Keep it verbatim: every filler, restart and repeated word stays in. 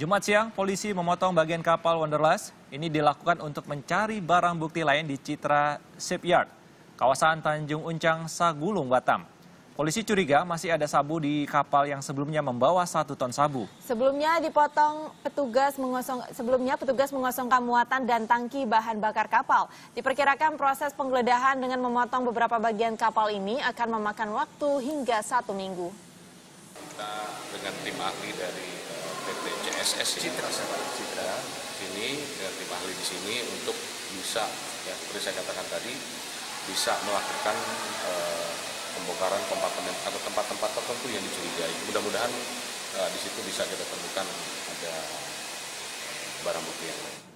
Jumat siang, polisi memotong bagian kapal Wanderlust. Ini dilakukan untuk mencari barang bukti lain di Citra Shipyard, kawasan Tanjung Uncang, Sagulung, Batam. Polisi curiga masih ada sabu di kapal yang sebelumnya membawa satu ton sabu. Sebelumnya dipotong petugas mengosong sebelumnya petugas mengosongkan muatan dan tangki bahan bakar kapal. Diperkirakan proses penggeledahan dengan memotong beberapa bagian kapal ini akan memakan waktu hingga satu minggu. Kita dengan tim ahli dari P T C S S Citra, Citra sini dengan tim ahli di sini untuk bisa, ya seperti saya katakan tadi, bisa melakukan eh, pembongkaran kompartemen atau tempat-tempat tertentu yang dicurigai. Mudah-mudahan uh, di situ bisa kita temukan ada barang bukti yang lain.